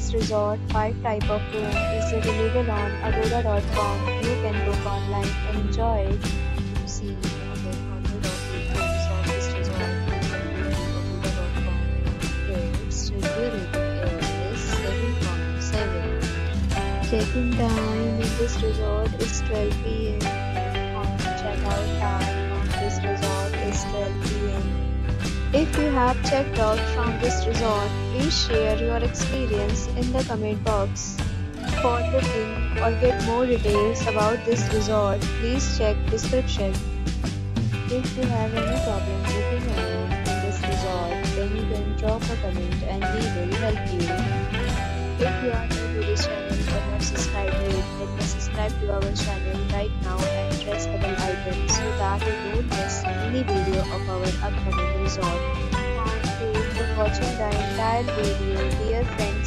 this resort, 5 type of room is available on agoda.com. You can book online and enjoy it. To see more than 100 of reviews of this resort, you can go to agoda.com. Its review rating is 7.7. Check-in time in this resort is 12 p.m. Check-out time of this resort is 12 p.m. If you have checked out from this resort, please share your experience in the comment box. For booking or get more details about this resort, please check description. If you have any problem booking a room in this resort, then you can drop a comment and we will help you. If you are new to this channel or not subscribed yet, then subscribe to our channel right now and press the bell icon so that you don't miss any video of our upcoming resort. Thank you for watching the entire video. Dear friends,